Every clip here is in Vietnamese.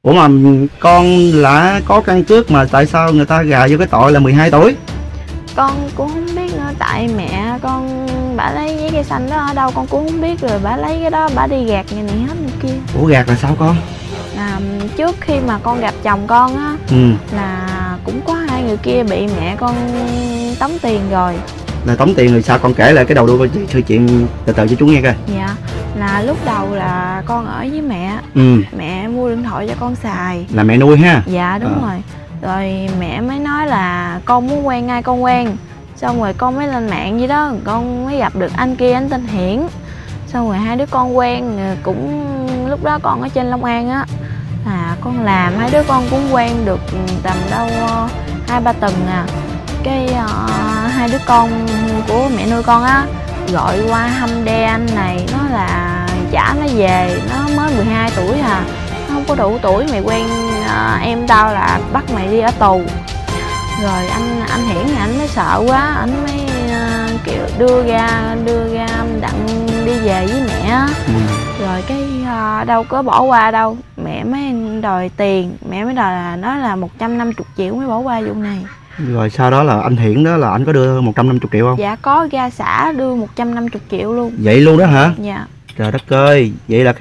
Ủa mà con đã có căn cước mà tại sao người ta gà vô cái tội là 12 tuổi? Con cũng không biết nữa, tại mẹ con bả lấy giấy cây xanh đó ở đâu con cũng không biết, rồi bả lấy cái đó bả đi gạt người này hết người kia. Ủa gạt là sao con? Trước khi mà con gặp chồng con á, là cũng có hai người kia bị mẹ con tống tiền rồi. Là tống tiền rồi sao? Con kể lại cái đầu đuôi sự chuyện từ từ cho chú nghe coi. Dạ, là lúc đầu là con ở với mẹ. Mẹ mua điện thoại cho con xài. Là mẹ nuôi ha? Dạ đúng rồi. Rồi mẹ mới nói là con muốn quen ai con quen. Xong rồi con mới lên mạng vậy đó, con mới gặp được anh kia, anh tên Hiển. Xong rồi hai đứa con quen, cũng lúc đó con ở trên Long An á, con làm hai đứa con cũng quen được tầm đâu 2-3 tuần à. Cái hai đứa con của mẹ nuôi con á gọi qua hâm đe anh này, nó là trả nó về, nó mới 12 tuổi à, nó không có đủ tuổi mày quen em tao là bắt mày đi ở tù. Rồi anh Hiển thì anh mới sợ quá, anh mới kiểu đưa ra đặng đi về với mẹ. Rồi cái đâu có bỏ qua đâu, mẹ mới đòi tiền, mẹ mới đòi là nói là 150 triệu mới bỏ qua vụ này. Rồi sau đó là anh Hiển đó là anh có đưa 150 triệu không? Dạ có, ra xã đưa 150 triệu luôn. Vậy luôn đó hả? Dạ. Trời đất ơi, vậy là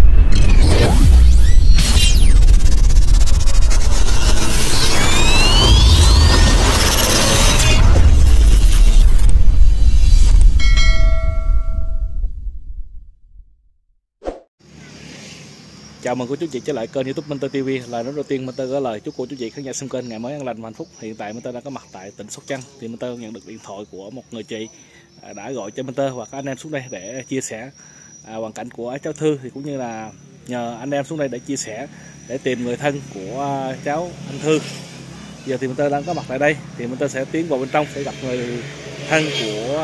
chào mừng cô chú chị trở lại kênh YouTube Minh Tơ TV. Lời nói đầu tiên Minh Tơ gửi lời chúc cô chú chị khán giả xem kênh ngày mới an lành và hạnh phúc. Hiện tại Minh Tơ đang có mặt tại tỉnh Sóc Trăng, thì Minh Tơ nhận được điện thoại của một người chị đã gọi cho Minh Tơ và các anh em xuống đây để chia sẻ hoàn cảnh của cháu Thư, thì cũng như là nhờ anh em xuống đây để chia sẻ để tìm người thân của cháu anh Thư. Giờ thì Minh Tơ đang có mặt tại đây, thì Minh Tơ sẽ tiến vào bên trong để gặp người thân của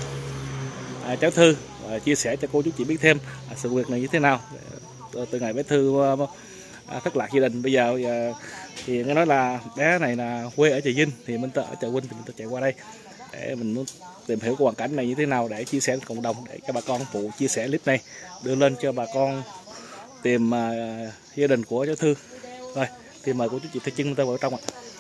cháu Thư và chia sẻ cho cô chú chị biết thêm sự việc này như thế nào. Từ ngày bé Thư thất lạc gia đình, bây giờ thì nghe nói là bé này là quê ở Trà Vinh, thì Minh Tơ ở Trà Vinh thì Minh Tơ chạy qua đây để mình muốn tìm hiểu hoàn cảnh này như thế nào để chia sẻ với cộng đồng, để cho bà con phụ chia sẻ clip này đưa lên cho bà con tìm gia đình của cháu Thư. Rồi thì mời cô chú chị theo chân Minh Tơ vào trong ạ.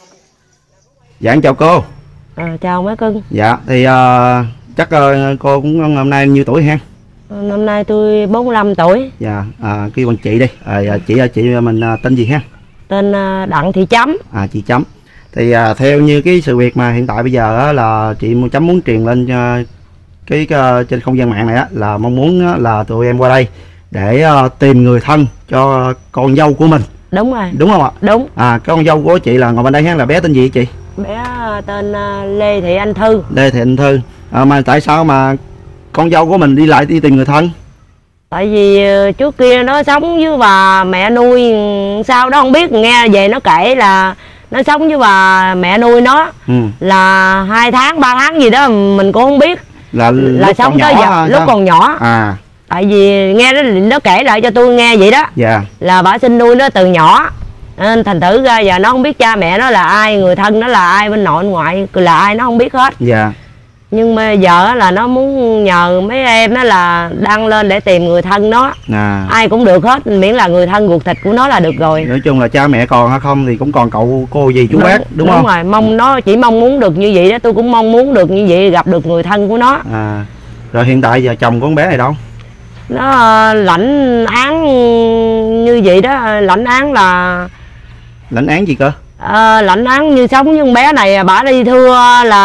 Dạ chào cô. Chào mấy cưng. Dạ thì chắc cô cũng hôm nay nhiêu tuổi ha? Năm nay tôi 45 tuổi. Dạ, kêu bằng chị đi. Chị mình tên gì ha? Tên Đặng Thị Chấm. Chị Chấm. Thì theo như cái sự việc mà hiện tại bây giờ á, là chị Chấm muốn truyền lên cái trên không gian mạng này á, là mong muốn là tụi em qua đây để tìm người thân cho con dâu của mình. Đúng rồi. Đúng không ạ? Đúng. Cái con dâu của chị là ngồi bên đây ha, là bé tên gì chị? Bé tên Lê Thị Anh Thư. Lê Thị Anh Thư. Mà tại sao mà con dâu của mình đi lại đi tìm người thân? Tại vì trước kia nó sống với bà mẹ nuôi, sao đó không biết, nghe về nó kể là nó sống với bà mẹ nuôi nó là 2 tháng 3 tháng gì đó mình cũng không biết, là sống tới giờ lúc còn nhỏ. Tại vì nghe nó kể lại cho tôi nghe vậy đó. Là bà sinh nuôi nó từ nhỏ, nên thành thử ra giờ nó không biết cha mẹ nó là ai, người thân nó là ai, bên nội bên ngoại là ai nó không biết hết. Nhưng mà giờ là nó muốn nhờ mấy em đó là đăng lên để tìm người thân nó. Ai cũng được hết, miễn là người thân ruột thịt của nó là được rồi. Nói chung là cha mẹ còn hay không thì cũng còn cậu cô dì chú bác, đúng không? Đúng rồi, nó chỉ mong muốn được như vậy đó, tôi cũng mong muốn được như vậy, gặp được người thân của nó. Rồi hiện tại giờ chồng của con bé này đâu? Nó lãnh án như vậy đó. Lãnh án là... Lãnh án gì cơ? Lãnh án như sống với con bé này, bả đi thưa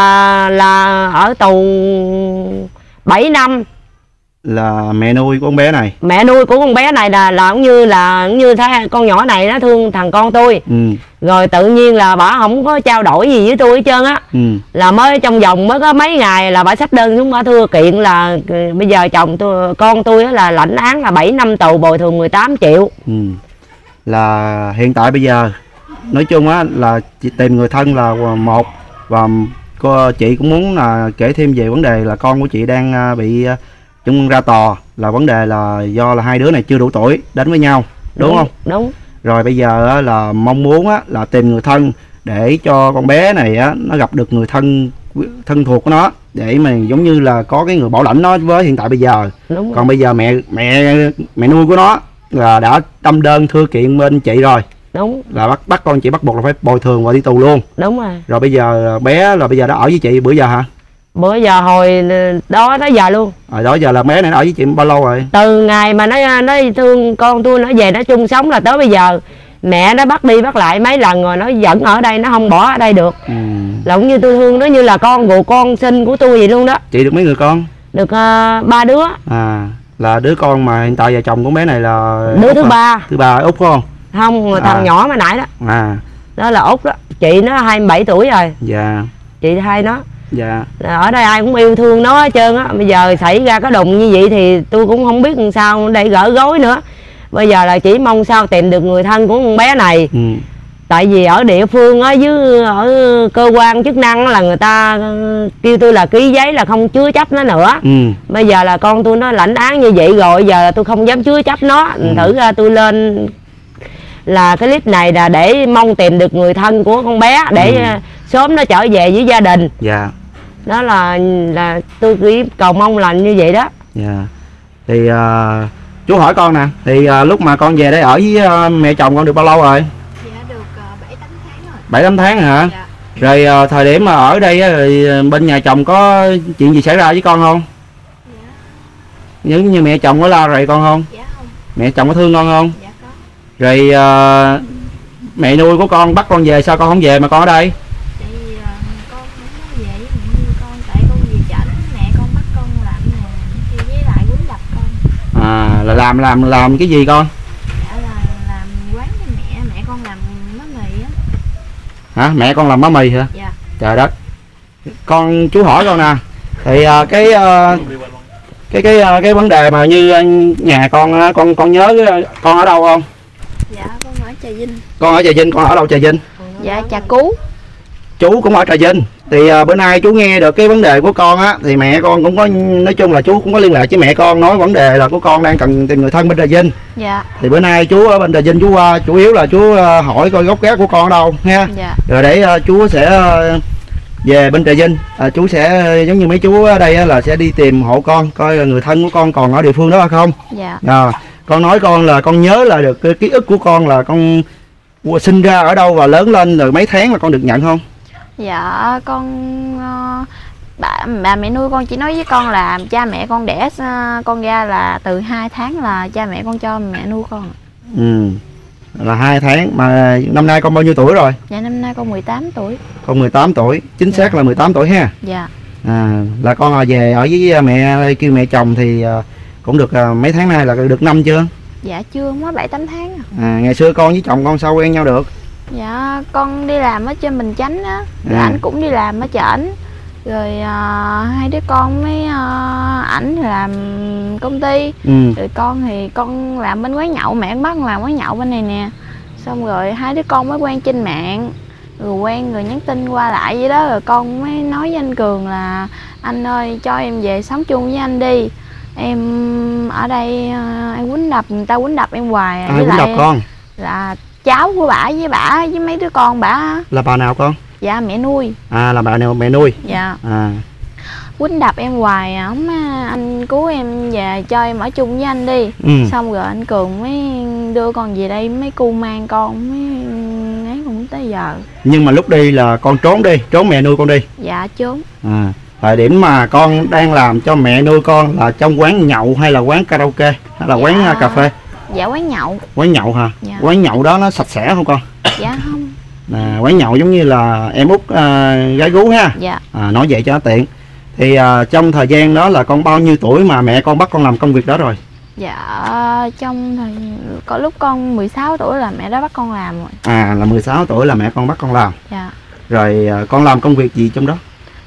là ở tù 7 năm. Là mẹ nuôi của con bé này? Mẹ nuôi của con bé này là cũng như thế, con nhỏ này nó thương thằng con tôi. Rồi tự nhiên là bả không có trao đổi gì với tôi hết trơn á. Là mới trong vòng mới có mấy ngày là bả xách đơn xuống bả thưa kiện là bây giờ con tôi là lãnh án là 7 năm tù, bồi thường 18 triệu. Là hiện tại bây giờ nói chung á là chị tìm người thân là một, và chị cũng muốn là kể thêm về vấn đề là con của chị đang bị chung ra tòa, là vấn đề là do là hai đứa này chưa đủ tuổi đến với nhau, đúng không? Đúng. Rồi bây giờ á, là mong muốn á, là tìm người thân để cho con bé này á, nó gặp được người thân thuộc của nó, để mà giống như là có cái người bảo lãnh nó với hiện tại bây giờ. Đúng. Còn bây giờ mẹ nuôi của nó là đã đâm đơn thưa kiện bên chị rồi. Đúng. Là bắt con chị bắt buộc là phải bồi thường và đi tù luôn. Đúng rồi. Rồi bây giờ bé là bây giờ đã ở với chị bữa giờ hả? Bữa giờ hồi đó tới giờ luôn. Rồi đó giờ là bé này nó ở với chị bao lâu rồi? Từ ngày mà nó thương con tôi, nó về nó chung sống là tới bây giờ. Mẹ nó bắt đi bắt lại mấy lần rồi, nó vẫn ở đây, nó không bỏ ở đây được. Là cũng như tôi thương nó như là con ruột, con sinh của tôi vậy luôn đó. Chị được mấy người con? Được 3 đứa. À, là đứa con mà hiện tại vợ chồng của bé này là đứa Út thứ hả? ba. Thứ ba Út phải không? Không, thằng nhỏ mà nãy đó. À. Đó là Út đó. Chị nó 27 tuổi rồi. Dạ. Chị hai nó. Dạ. Ở đây ai cũng yêu thương nó hết trơn á. Bây giờ xảy ra cái đụng như vậy thì tôi cũng không biết làm sao để gỡ gối nữa. Bây giờ là chỉ mong sao tìm được người thân của con bé này. Tại vì ở địa phương á, với ở cơ quan chức năng là người ta kêu tôi là ký giấy là không chứa chấp nó nữa. Bây giờ là con tôi nó lãnh án như vậy rồi, giờ là tôi không dám chứa chấp nó. Thử ra tôi lên là cái clip này là để mong tìm được người thân của con bé để sớm nó trở về với gia đình. Dạ. Đó là tôi chỉ cầu mong là như vậy đó. Dạ. Thì chú hỏi con nè, thì lúc mà con về đây ở với mẹ chồng con được bao lâu rồi? Dạ được 7-8 tháng rồi. 7-8 tháng hả? Dạ. Rồi thời điểm mà ở đây thì bên nhà chồng có chuyện gì xảy ra với con không? Dạ. Giống như mẹ chồng có la rầy con không? Dạ không. Mẹ chồng có thương con không? Dạ có. Rồi mẹ nuôi của con bắt con về, sao con không về mà con ở đây? Tại vì con không có về với mẹ nuôi con, tại con về chảnh, mẹ con bắt con làm nè, kêu với lại quýnh đập con. À, là làm cái gì con? Dạ là làm quán cho mẹ con làm bánh mì á. Hả? Mẹ con làm bánh mì hả? Dạ. Trời đất. Chú hỏi con nè, thì cái vấn đề mà như nhà con nhớ con ở đâu không? Dạ con ở Trà Vinh. Con ở Trà Vinh, con ở đâu Trà Vinh? Dạ Trà Cú. Chú cũng ở Trà Vinh. Thì bữa nay chú nghe được cái vấn đề của con á, thì mẹ con cũng có, nói chung là chú cũng có liên lạc với mẹ con, nói vấn đề là của con đang cần tìm người thân bên Trà Vinh. Dạ. Thì bữa nay chú ở bên Trà Vinh chú qua, chủ yếu là chú hỏi coi gốc gác của con ở đâu ha. Dạ. Rồi để chú sẽ về bên Trà Vinh, chú sẽ giống như mấy chú ở đây là sẽ đi tìm hộ con, coi là người thân của con còn ở địa phương đó hay không. Dạ. Con nói con là con nhớ là được cái ký ức của con là con sinh ra ở đâu và lớn lên rồi mấy tháng là con được nhận không? Dạ con bà mẹ nuôi con chỉ nói với con là cha mẹ con đẻ con ra là từ 2 tháng là cha mẹ con cho mẹ nuôi con. Là 2 tháng. Mà năm nay con bao nhiêu tuổi rồi? Dạ năm nay con 18 tuổi. Con 18 tuổi, chính xác là 18 tuổi ha. Dạ. Là con về ở với mẹ, kêu mẹ chồng thì cũng được mấy tháng nay, là được năm chưa? Dạ chưa, mới 7-8 tháng à. Ngày xưa con với chồng con sao quen nhau được? Dạ con đi làm ở trên Bình Chánh á, ảnh cũng đi làm ở trển. Rồi hai đứa con với ảnh thì làm công ty. Rồi con thì con làm bên quán nhậu, mẹ bắt làm quán nhậu bên này nè. Xong rồi hai đứa con mới quen trên mạng. Rồi quen rồi nhắn tin qua lại vậy đó. Rồi con mới nói với anh Cường là anh ơi cho em về sống chung với anh đi. Em ở đây em quýnh đập, người ta quýnh đập em hoài. Ai quýnh đập con? Là cháu của bả với mấy đứa con bả. Là bà nào con? Dạ mẹ nuôi. Là bà nào mẹ nuôi? Dạ. Quýnh đập em hoài, ổng anh cứu em về cho em ở chung với anh đi. Xong rồi anh Cường mới đưa con về đây, mấy cu mang con mới ấy cũng tới giờ. Nhưng mà lúc đi là con trốn mẹ nuôi con đi? Dạ trốn. Thời điểm mà con đang làm cho mẹ nuôi con là trong quán nhậu hay là quán karaoke hay là quán cà phê? Dạ quán nhậu. Quán nhậu hả? Dạ. Quán nhậu đó nó sạch sẽ không con? Dạ không. Quán nhậu giống như là em út gái gú ha. Dạ. Nói vậy cho nó tiện. Thì trong thời gian đó là con bao nhiêu tuổi mà mẹ con bắt con làm công việc đó rồi? Dạ có lúc con 16 tuổi là mẹ đã bắt con làm rồi. Là 16 tuổi là mẹ con bắt con làm. Dạ. Rồi con làm công việc gì trong đó?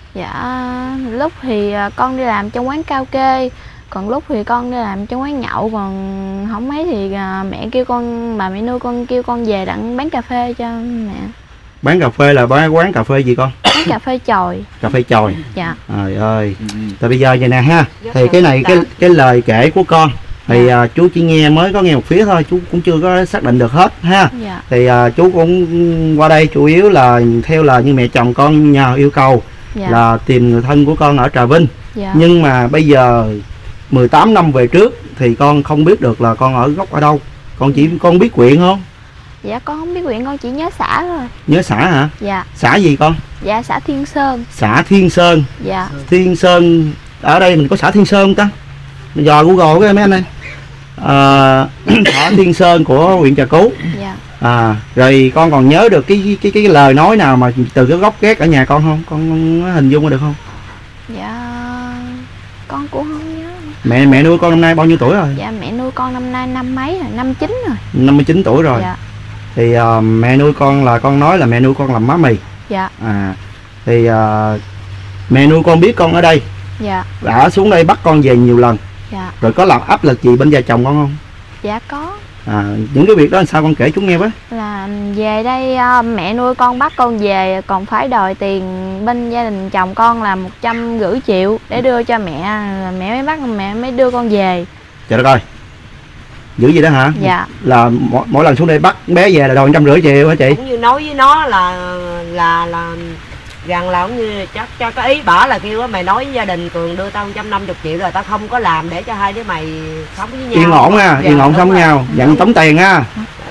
Dạ lúc thì con đi làm trong quán karaoke, còn lúc thì con đi làm trong quán nhậu, còn không mấy thì mẹ kêu con, bà mẹ nuôi con kêu con về đặng bán cà phê cho mẹ. Bán cà phê là quán cà phê gì con? Bán cà phê chòi. Cà phê chòi. Dạ. Trời ơi. Thì bây giờ vậy nè ha. Thì cái này cái lời kể của con thì chú chỉ mới có nghe một phía thôi, chú cũng chưa có xác định được hết ha. Dạ. Thì chú cũng qua đây chủ yếu là theo là như mẹ chồng con nhờ yêu cầu là tìm người thân của con ở Trà Vinh. Dạ. Nhưng mà bây giờ 18 năm về trước thì con không biết được là con ở gốc ở đâu. Con biết huyện không? Dạ con không biết huyện, con chỉ nhớ xã thôi. Nhớ xã hả? Dạ. Xã gì con? Dạ xã Thiên Sơn. Xã Thiên Sơn. Dạ. Thiên Sơn, ở đây mình có xã Thiên Sơn không ta? Dò Google cái mấy anh ơi. Xã Thiên Sơn của huyện Trà Cú. Dạ. Rồi con còn nhớ được cái lời nói nào mà từ cái gốc gác ở nhà con không? Con hình dung được không? Dạ con cũng không nhớ. Mẹ nuôi con năm nay bao nhiêu tuổi rồi? Dạ mẹ nuôi con năm nay năm mấy rồi, 59 rồi. 59 tuổi rồi. Dạ. Thì mẹ nuôi con là con nói là mẹ nuôi con làm má mì. Dạ. Thì mẹ nuôi con biết con ở đây. Dạ. Đã xuống đây bắt con về nhiều lần. Dạ. Rồi có làm áp lực gì bên gia chồng con không? Dạ có. Những cái việc đó làm sao con kể chúng nghe với. Là về đây mẹ nuôi con bắt con về còn phải đòi tiền bên gia đình chồng con là 150 triệu để đưa cho mẹ, là mẹ mới bắt, mẹ mới đưa con về. Trời đất ơi, dữ gì đó hả? Dạ. Là mỗi lần xuống đây bắt bé về là đòi 150 triệu hả chị? Cũng như nói với nó là rằng là cũng như cho cái ý bảo là kêu mày nói với gia đình Cường đưa tao 150 triệu rồi tao không có làm để cho hai đứa mày sống với nhau. Yên ổn ha, yên ổn sống với nhau, nhận tống tiền ha.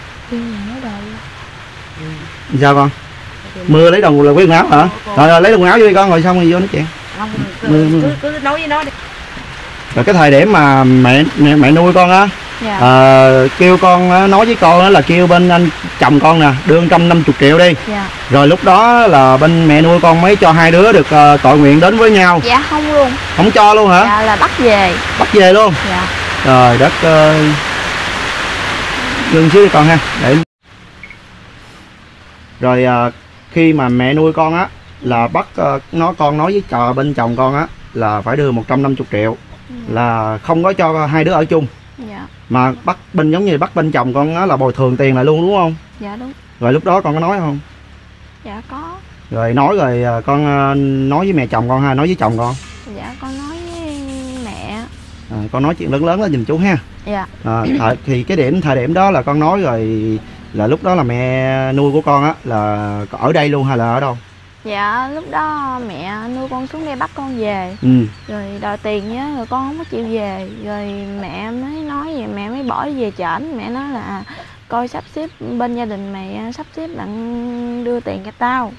Sao con? Mưa lấy đồng là quần áo hả? Rồi lấy đồng áo vô đi con, ngồi xong rồi vô nói chuyện. Không, cứ nói với nó đi. Rồi cái thời điểm mà mẹ nuôi con á, Dạ. kêu con nói với con đó là kêu bên anh chồng con nè đưa 150 triệu đi. Dạ. Rồi lúc đó là bên mẹ nuôi con mới cho hai đứa được tội nguyện đến với nhau. Dạ không luôn. Không cho luôn hả? Dạ là bắt về. Bắt về luôn. Dạ. Trời đất ơi. Ngưng xíu đi con ha. Để. Rồi khi mà mẹ nuôi con á là bắt con nói với bên chồng con á là phải đưa 150 triệu. Là không có cho hai đứa ở chung. Dạ. Mà bắt bên giống như bắt bên chồng con á là bồi thường tiền lại luôn đúng không? Dạ đúng. Rồi lúc đó con có nói không? Dạ có. Rồi nói rồi con nói với mẹ chồng con hay nói với chồng con? Dạ con nói với mẹ. Con nói chuyện lớn lớn lên giùm chú ha. Dạ. Thì cái thời điểm đó là con nói rồi là lúc đó là mẹ nuôi của con á là ở đây luôn hay là ở đâu? Dạ lúc đó mẹ nuôi con xuống đây bắt con về. Rồi đòi tiền nhá, rồi con không có chịu về. Rồi mẹ mới nói vậy, mẹ mới bỏ đi về trển. Mẹ nói là coi sắp xếp bên gia đình mày sắp xếp đặng đưa tiền cho tao.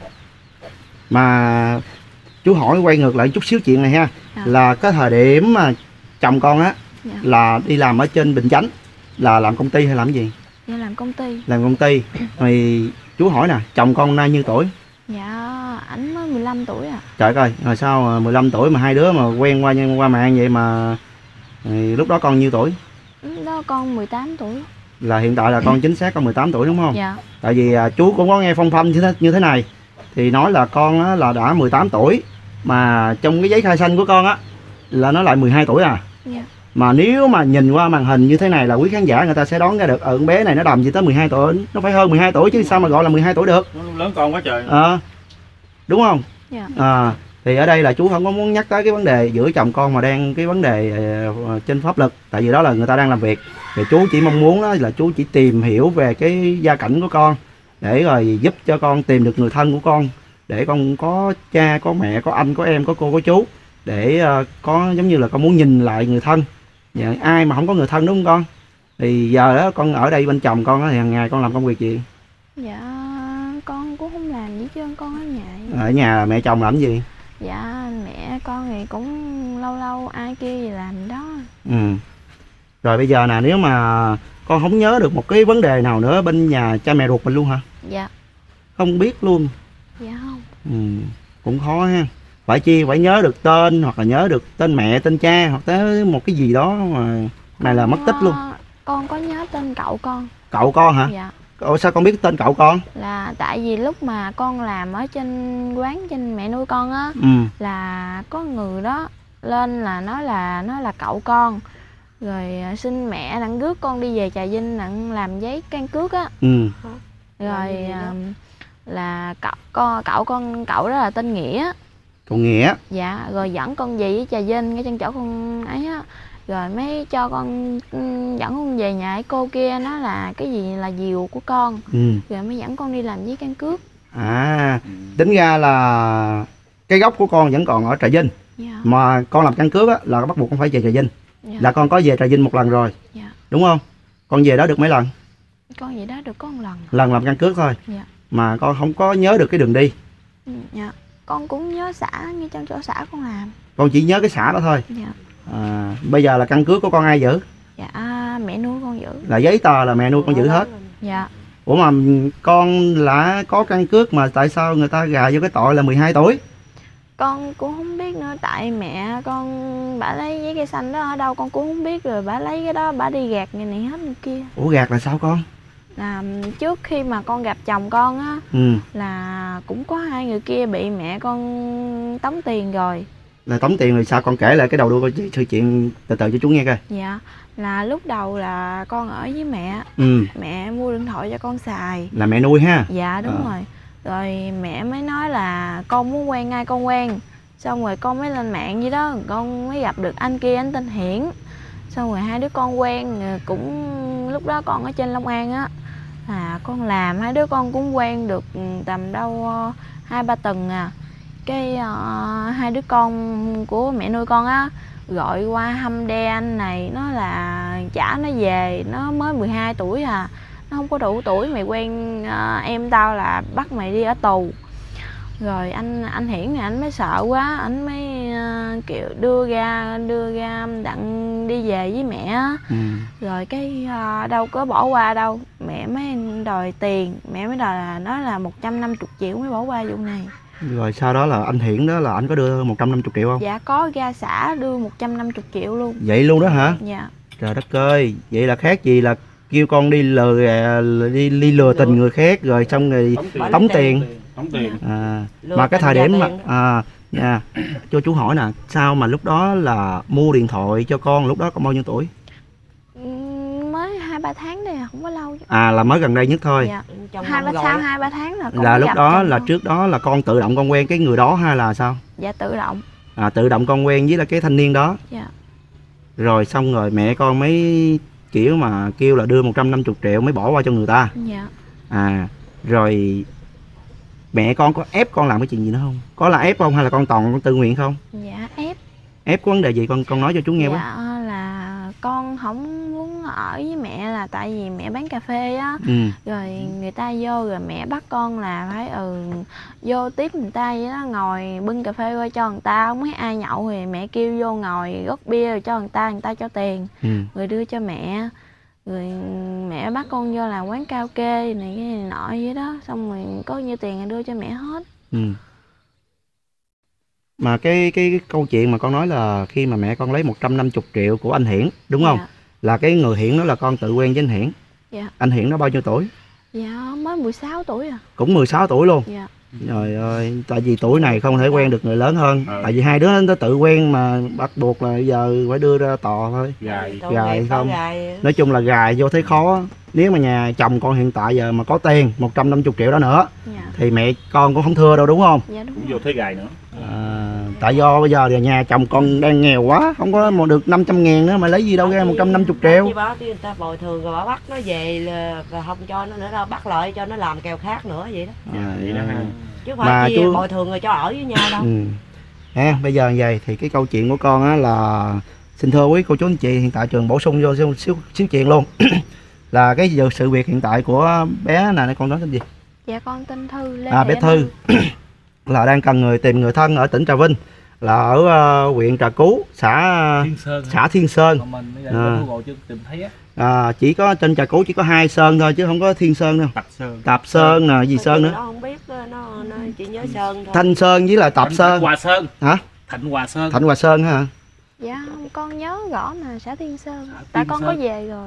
Mà chú hỏi quay ngược lại chút xíu chuyện này ha. Là cái thời điểm mà chồng con á là đi làm ở trên Bình Chánh là làm công ty hay làm gì? Dạ làm công ty. Làm công ty. Rồi chú hỏi nè, chồng con nay nhiêu tuổi? Dạ ảnh mới 15 tuổi à. Trời ơi, rồi sao 15 tuổi mà hai đứa mà quen qua mạng vậy mà lúc đó con nhiêu tuổi? Lúc đó con 18 tuổi. Là hiện tại là con chính xác con 18 tuổi đúng không? Dạ. Tại vì chú cũng có nghe phong phanh như thế này. Thì nói là con á, là đã 18 tuổi. Mà trong cái giấy khai sinh của con á là nó lại 12 tuổi à. Dạ. Mà nếu mà nhìn qua màn hình như thế này là quý khán giả người ta sẽ đoán ra được con bé này nó đầm gì tới 12 tuổi. Nó phải hơn 12 tuổi chứ sao mà gọi là 12 tuổi được. Nó lớn con quá trời. Đúng không? Dạ. Thì ở đây là chú không có muốn nhắc tới cái vấn đề giữa chồng con mà đang cái vấn đề trên pháp luật. Tại vì đó là người ta đang làm việc. Thì chú chỉ mong muốn đó là chú chỉ tìm hiểu về cái gia cảnh của con. Để rồi giúp cho con tìm được người thân của con. Để con có cha, có mẹ, có anh, có em, có cô, có chú. Để có giống như là con muốn nhìn lại người thân. Ai mà không có người thân đúng không con? Thì giờ đó con ở đây bên chồng con đó, thì hàng ngày con làm công việc gì? Dạ con cũng không làm gì chứ con ở nhà. Ở nhà mẹ chồng làm gì? Dạ mẹ con thì cũng lâu lâu ai kia gì làm đó. Rồi bây giờ nè, nếu mà con không nhớ được một cái vấn đề nào nữa bên nhà cha mẹ ruột mình luôn hả? Dạ. Không biết luôn. Dạ không. Cũng khó ha. Phải nhớ được tên hoặc là nhớ được tên mẹ, tên cha hoặc tới một cái gì đó mà này là mất tích luôn. Con có nhớ tên cậu con. Cậu con hả? Dạ. Sao con biết tên cậu con? Là tại vì lúc mà con làm ở trên quán trên mẹ nuôi con á, là có người đó lên là nói là nó là cậu con. Rồi xin mẹ đặng rước con đi về Trà Vinh đặng làm giấy căn cước á. Rồi là cậu đó là tên Nghĩa. Cậu Nghĩa. Dạ, rồi dẫn con về với Trà Vinh ngay trên chỗ con ấy á. Rồi mới cho con dẫn con về nhà cái cô kia, nó là cái gì là diều của con. Rồi mới dẫn con đi làm giấy căn cước. Tính ra là cái gốc của con vẫn còn ở Trà Vinh. Dạ. Mà con làm căn cước á là bắt buộc con phải về Trà Vinh. Dạ. Là con có về Trà Vinh một lần rồi. Dạ. Đúng không? Con về đó được mấy lần? Con vậy đó được có một lần. Lần làm căn cước thôi. Dạ. Mà con không có nhớ được cái đường đi. Dạ. Con cũng nhớ xã, ngay trong chỗ xã con làm. Con chỉ nhớ cái xã đó thôi. Dạ. Bây giờ là căn cước của con ai giữ? Dạ mẹ nuôi con giữ. Là giấy tờ là mẹ nuôi con giữ hết. Dạ. Ủa mà con đã có căn cước mà tại sao người ta gà vô cái tội là 12 tuổi? Con cũng không biết nữa, tại mẹ con bả lấy giấy cây xanh đó ở đâu con cũng không biết, rồi bả lấy cái đó bả đi gạt người này hết người kia. Ủa gạt là sao con? Là trước khi mà con gặp chồng con á, là cũng có hai người kia bị mẹ con tống tiền rồi. Là tống tiền rồi sao? Con kể lại cái đầu đuôi sự chuyện từ từ cho chú nghe coi. Dạ, là lúc đầu là con ở với mẹ. Mẹ mua điện thoại cho con xài. Là mẹ nuôi ha? Dạ đúng rồi. Rồi mẹ mới nói là con muốn quen ai con quen. Xong rồi con mới lên mạng vậy đó, con mới gặp được anh kia, anh tên Hiển. Xong rồi hai đứa con quen, cũng lúc đó con ở trên Long An á, là con làm hai đứa con cũng quen được tầm đâu 2-3 tuần à. Cái hai đứa con của mẹ nuôi con á gọi qua hâm đe anh này, nó là trả nó về, nó mới 12 tuổi à, nó không có đủ tuổi mày quen em tao là bắt mày đi ở tù. Rồi anh Hiển này anh mới sợ quá, anh mới kiểu đưa ra đặng đi về với mẹ. Rồi cái đâu có bỏ qua đâu, mẹ mới đòi tiền, mẹ mới đòi là nói là 150 triệu mới bỏ qua vụ này. Rồi sau đó là anh Hiển đó là anh có đưa 150 triệu không? Dạ có, ra xã đưa 150 triệu luôn. Vậy luôn đó hả? Dạ. Trời đất ơi, vậy là khác gì là kêu con đi đi lừa tình người khác rồi xong rồi tống tiền. Mà cái thời điểm mà cho chú hỏi nè, sao mà lúc đó là mua điện thoại cho con, lúc đó con bao nhiêu tuổi? Mới 2-3 tháng đây à, không có lâu. Là mới gần đây nhất thôi. Dạ. Sau 2-3 tháng là con là lúc đó là con. Trước đó là con tự động con quen cái người đó hay là sao? Dạ tự động. Tự động con quen với là cái thanh niên đó. Dạ. Rồi xong rồi mẹ con mới kiểu mà kêu là đưa 150 triệu mới bỏ qua cho người ta. Dạ. Rồi mẹ con có ép con làm cái chuyện gì nữa không? Có là ép không hay là con toàn con tự nguyện không? Dạ ép. Ép có vấn đề gì con nói cho chú nghe với. Dạ là con không muốn ở với mẹ là tại vì mẹ bán cà phê á. Rồi người ta vô rồi mẹ bắt con là phải vô tiếp người ta vậy đó, ngồi bưng cà phê qua cho người ta, không biết ai nhậu thì mẹ kêu vô ngồi gót bia rồi cho người ta cho tiền. Rồi đưa cho mẹ. Rồi mẹ bắt con vô làm quán karaoke này cái này nọ vậy đó, xong rồi có nhiêu tiền thì đưa cho mẹ hết. Mà cái câu chuyện mà con nói là khi mà mẹ con lấy 150 triệu của anh Hiển đúng không? Là cái người Hiển đó là con tự quen với anh Hiển. Dạ. Anh Hiển đó bao nhiêu tuổi? Dạ mới 16 tuổi à. Cũng 16 tuổi luôn. Dạ. Trời ơi, tại vì tuổi này không thể quen được người lớn hơn. Tại vì hai đứa nó tự quen mà bắt buộc là giờ phải đưa ra tòa thôi. Gài không? Nói chung là gài vô thấy khó. Nếu mà nhà chồng con hiện tại giờ mà có tiền 150 triệu đó nữa thì mẹ con cũng không thưa đâu đúng không? Dạ đúng. Cũng vô thấy gài nữa. Tại do bây giờ nhà chồng con đang nghèo quá, không có được 500.000 nữa mà lấy gì đâu ra 150 triệu. Bác người ta bồi thường rồi bà bắt nó về là không cho nó nữa đâu, bắt lại cho nó làm kèo khác nữa vậy đó. Vậy đó ha. Chứ không phải chỉ bồi thường rồi cho ở với nhau đâu. Bây giờ như vậy thì cái câu chuyện của con á là xin thưa quý cô chú anh chị, hiện tại trường bổ sung vô xíu chuyện luôn. Là cái sự việc hiện tại của bé này, con nói tên gì? Dạ con tên Thư. Bé Thư là đang cần tìm người thân ở tỉnh Trà Vinh, là ở huyện Trà Cú, xã Thiên Sơn. Còn mình bây giờ Google chưa tìm thấy á. Chỉ có trên Trà Cú chỉ có 2 sơn thôi chứ không có Thiên Sơn đâu. Tạp Sơn nè, gì Sơn nữa? Nó không biết, nó chỉ nhớ Sơn thôi. Thanh Sơn với là Tạp Sơn. Hòa Sơn. Hả? Thạnh Hòa Sơn. Thạnh Hòa Sơn hả? Dạ con nhớ rõ mà xã Thiên Sơn. Tại con có về rồi.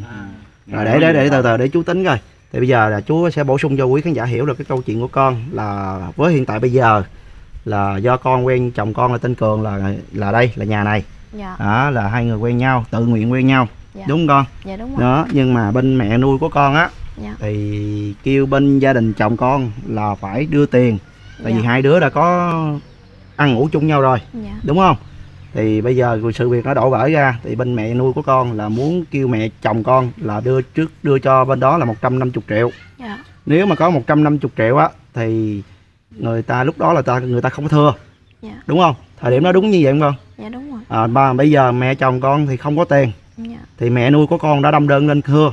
Rồi để từ từ để chú tính coi. Thì bây giờ là chú sẽ bổ sung cho quý khán giả hiểu được cái câu chuyện của con là với hiện tại bây giờ là do con quen chồng con là tên Cường, là đây là nhà này. Dạ. Đó là hai người quen nhau, tự nguyện quen nhau. Dạ. Đúng không con? Dạ đúng rồi. Đó, nhưng mà bên mẹ nuôi của con á thì kêu bên gia đình chồng con là phải đưa tiền. Tại vì hai đứa đã có ăn ngủ chung nhau rồi. Đúng không? Thì bây giờ sự việc nó đổ vỡ ra thì bên mẹ nuôi của con là muốn kêu mẹ chồng con là đưa cho bên đó là 150 triệu. Nếu mà có 150 triệu á thì người ta lúc đó là người ta không có thưa. Đúng không? Thời điểm đó đúng như vậy không con? Dạ đúng rồi. Mà bây giờ mẹ chồng con thì không có tiền. Thì mẹ nuôi của con đã đâm đơn lên thưa.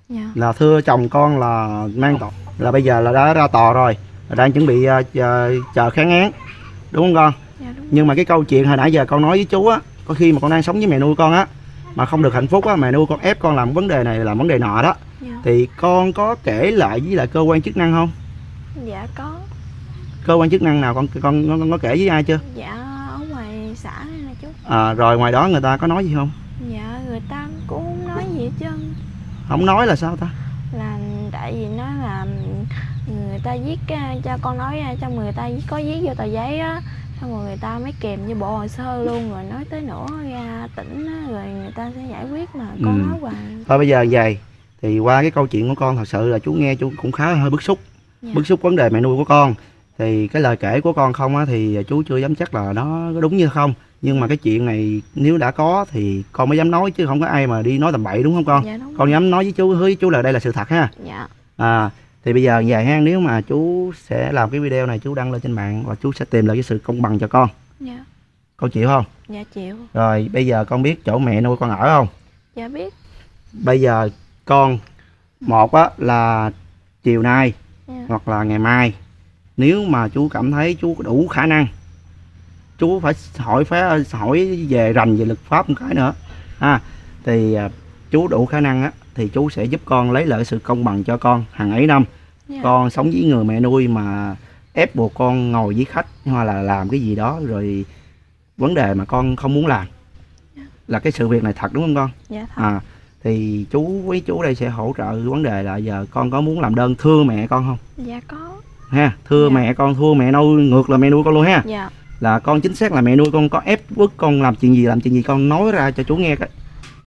Dạ. Là thưa chồng con là mang tòa, là bây giờ là đã ra tòa rồi, là đang chuẩn bị chờ kháng án, đúng không con? Dạ đúng. Nhưng mà cái câu chuyện hồi nãy giờ con nói với chú á, có khi mà con đang sống với mẹ nuôi con á mà không được hạnh phúc á, mẹ nuôi con ép con làm vấn đề này là vấn đề nọ đó, Dạ. thì con có kể lại với lại cơ quan chức năng không? Dạ có. Cơ quan chức năng nào con có kể với ai chưa? Dạ ở ngoài xã này nè chú. Rồi ngoài đó người ta có nói gì không? Dạ người ta cũng không nói gì hết trơn. Không nói là sao ta? Là tại vì nó là người ta viết cho con nói trong người ta có viết vô tờ giấy á, xong rồi người ta mới kèm như bộ hồ sơ luôn, rồi nói tới nữa ra tỉnh á, rồi người ta sẽ giải quyết mà con nói hoài. Thôi bây giờ về thì qua cái câu chuyện của con, thật sự là chú nghe chú cũng khá hơi bức xúc. Dạ. Bức xúc vấn đề mẹ nuôi của con. Thì cái lời kể của con không á thì chú chưa dám chắc là nó có đúng như không. Nhưng mà cái chuyện này nếu đã có thì con mới dám nói, chứ không có ai mà đi nói tầm bậy, đúng không con? Dạ đúng. Con dám nói với chú, hứa với chú là đây là sự thật ha. Dạ. Thì bây giờ về ha, nếu mà chú sẽ làm cái video này chú đăng lên trên mạng và chú sẽ tìm lại cái sự công bằng cho con. Dạ. Con chịu không? Dạ chịu. Rồi bây giờ con biết chỗ mẹ nuôi con ở không? Dạ biết. Bây giờ con, một á là chiều nay Dạ. hoặc là ngày mai, nếu mà chú cảm thấy chú có đủ khả năng, chú phải hỏi về rành về luật pháp một cái nữa thì chú đủ khả năng á thì chú sẽ giúp con lấy lại sự công bằng cho con. Hàng ấy năm Dạ. con sống với người mẹ nuôi mà ép buộc con ngồi với khách hoặc là làm cái gì đó rồi vấn đề mà con không muốn làm, là cái sự việc này thật, đúng không con? Dạ thật. Thì chú với chú đây sẽ hỗ trợ vấn đề là giờ con có muốn làm đơn thưa mẹ con không Dạ có. ha? Thưa Dạ. mẹ con, thưa mẹ nuôi, ngược là mẹ nuôi con luôn ha. Dạ. Là con chính xác là mẹ nuôi con có ép bức con làm chuyện gì con nói ra cho chú nghe